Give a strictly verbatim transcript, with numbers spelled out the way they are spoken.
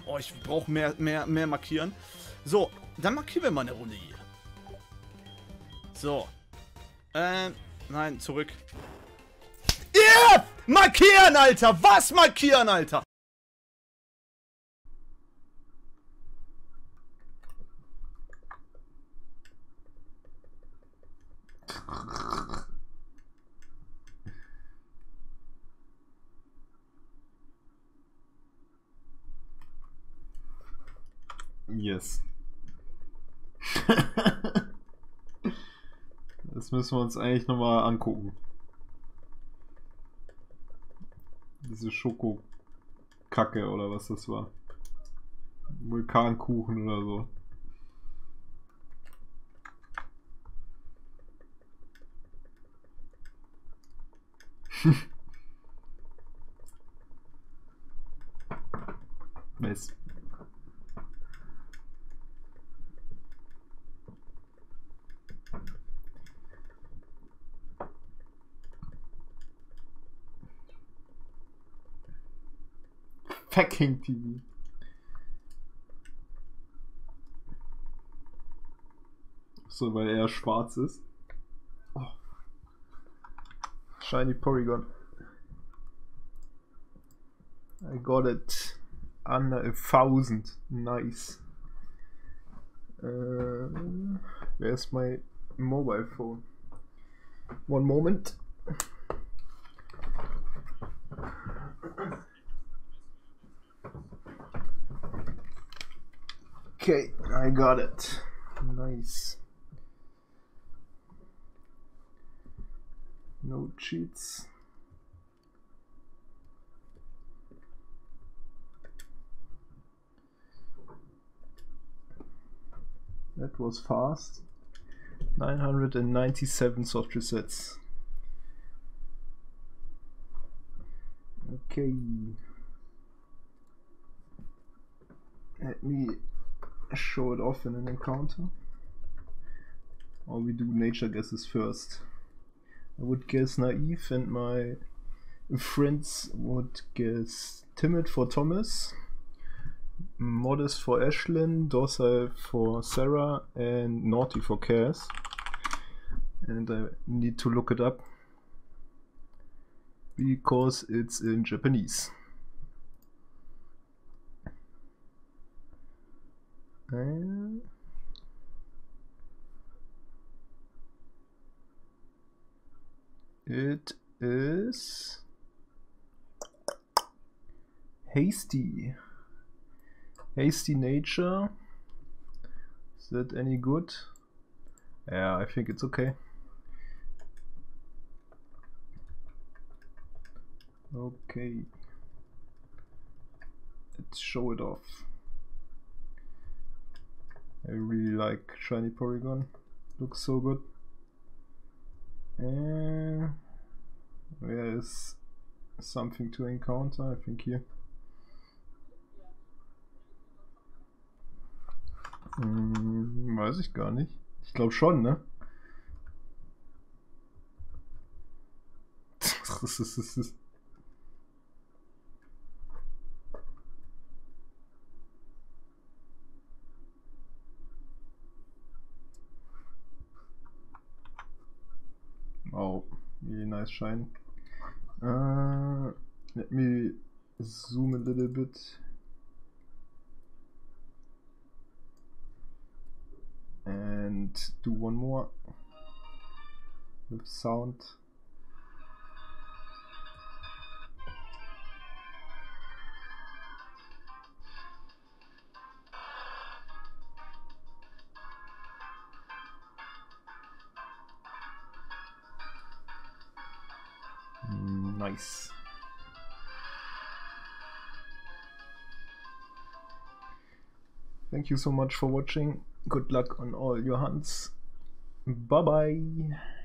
Oh, ich brauche mehr, mehr, mehr markieren. So, dann markieren wir mal eine Runde hier. So. Ähm, nein, zurück. Yeah! Markieren, Alter! Was markieren, Alter? Yes. Das müssen wir uns eigentlich nochmal angucken. Diese Schokokacke oder was das war. Vulkankuchen oder so. Nice. Fucking T V. So, weil er schwarz ist. Oh. Shiny Porygon. I got it. Under a thousand. Nice. Uh, where's my mobile phone? One moment. Okay, I got it. Nice. No cheats. That was fast. nine hundred ninety-seven soft resets. Okay. Let me show it off in an encounter. Or we do nature guesses first. I would guess naive and my friends would guess timid for Thomas, modest for Ashlyn, docile for Sarah, and naughty for Cass. And I need to look it up because it's in Japanese. And it is hasty. Hasty nature. Is that any good? Yeah, I think it's okay. Okay. Let's show it off. I really like Shiny Porygon. Looks so good. And where is something to encounter? I think here. Hm, weiß ich gar nicht. Ich glaube schon, ne? Oh, really nice shine. Uh, let me zoom a little bit. And do one more with sound. Nice. Thank you so much for watching. Good luck on all your hunts. Bye bye.